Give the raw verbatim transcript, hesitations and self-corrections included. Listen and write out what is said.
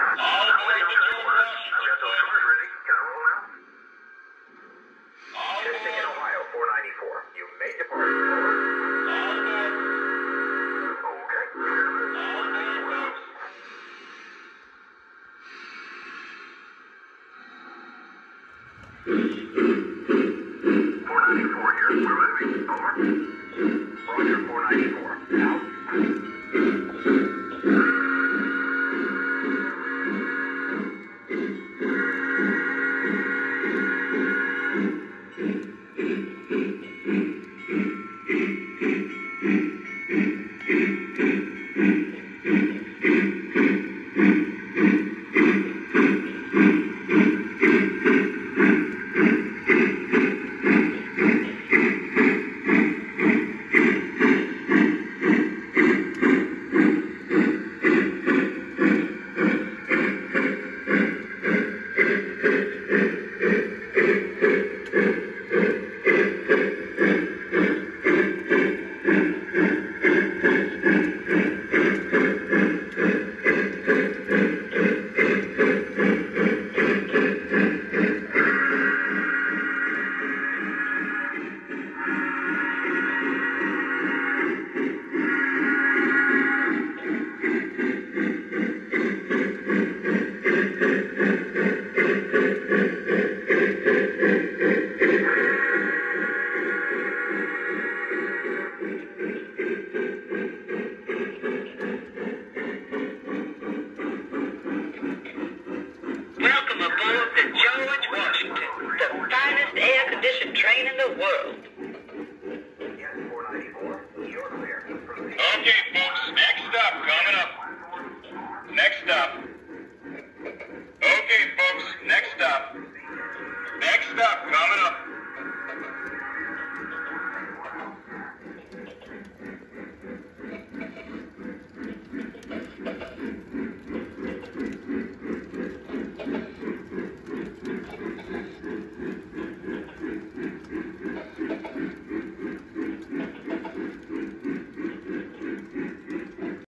All aboard the George Washington. Got those numbers ready. Can I roll now? All Testing in aboard. Ohio, four ninety-four. You may depart. Over. All aboard. Okay. All aboard, folks. four ninety-four here. We're moving. Over. Roger, four ninety-four. Out. Welcome aboard the George Washington, the finest air-conditioned train in the world. Yes, four ninety-four. You're clear. Proceed. Okay, folks, next stop coming up. Next stop. Okay, folks, next stop. Next stop coming up.